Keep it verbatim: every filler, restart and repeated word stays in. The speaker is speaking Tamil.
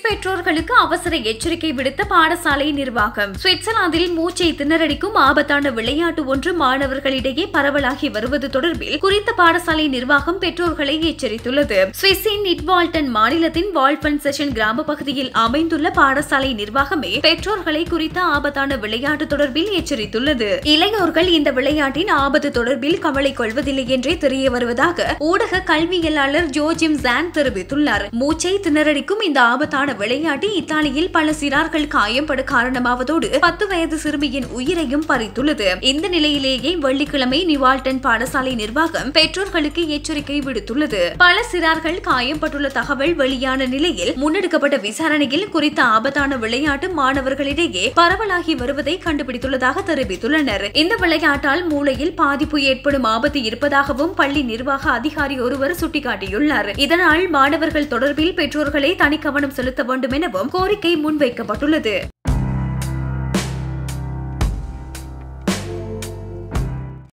பெற்றோர்களுக்கு அவசர எச்சரிக்கை விடுத்த பாடசாலை நிர்வாகம். சுவிட்சர்லாந்தில் மூச்சை திணறடிக்கும் ஆபத்தான விளையாட்டு ஒன்று மாணவர்களிடையே பரவலாகி வருவது தொடர்பில் குறித்த பாடசாலை நிர்வாகம் பெற்றோர்களை எச்சரித்துள்ளது. சுவிஸின் நிட்வால்டன் மாநிலத்தின் வால்பன் செஷன் கிராம பகுதியில் அமைந்துள்ள பாடசாலை நிர்வாகமே பெற்றோர்களை குறித்த ஆபத்தான விளையாட்டு தொடர்பில் எச்சரித்துள்ளது. இளையோர்கள் இந்த விளையாட்டின் ஆபத்து தொடர்பில் கவலை கொள்வதில்லை என்றே தெரிய வருவதாக ஊடக கல்வியலாளர் ஜோஜிம் ஜான் தெரிவித்துள்ளார். மூச்சை திணறடிக்கும் இந்த ஆபத்தான விளையாட்டு இத்தாலியில் பல சிறார்கள் காயம்பட காரணமாவதோடு பத்து வயது சிறுமியின் உயிரையும் பறித்துள்ளது. இந்த நிலையிலேயே வெள்ளிக்கிழமை நிவால்டன் பாடசாலை நிர்வாகம் பெற்றோர்களுக்கு எச்சரிக்கை விடுத்துள்ளது. பல சிறார்கள் காயம்பட்டுள்ள தகவல் வெளியான நிலையில் முன்னெடுக்கப்பட்ட விசாரணையில் குறித்த ஆபத்தான விளையாட்டு மாணவர்களிடையே பரவலாகி வருவதை கண்டுபிடித்துள்ளதாக தெரிவித்துள்ளனர். இந்த விளையாட்டால் மூளையில் பாதிப்பு ஏற்படும் ஆபத்து இருப்பதாகவும் பள்ளி நிர்வாக அதிகாரி ஒருவர் சுட்டிக்காட்டியுள்ளார். இதனால் மாணவர்கள் தொடர்பில் பெற்றோர்களை தனி கவனம் செலுத்த வேண்டும் எனவும் கோரிக்கை முன்வைக்கப்பட்டுள்ளது.